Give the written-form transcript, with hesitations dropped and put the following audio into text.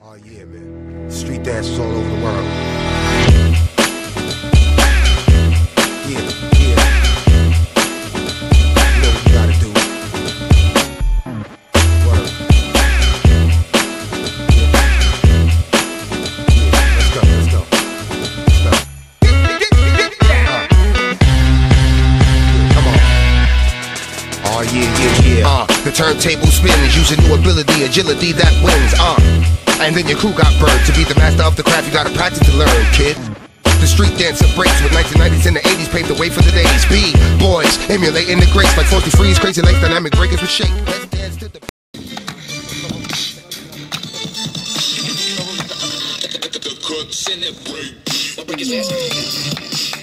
Oh yeah, man. Street dances all over the world. Yeah, yeah. You know what you gotta do. Word. Yeah. Yeah. Let's go, let's go. Let's go. Yeah, come on. Oh yeah. The turntable spins, using new ability, agility that wins. And then your crew got burned. To be the master of the craft, you gotta practice to learn, kid. The street dancer breaks with 1990s and the 80s paved the way for the days. B-boys emulating the grace like 40 Freeze, crazy legs, dynamic breakers with shake. Let's dance to the... The cooks in the break.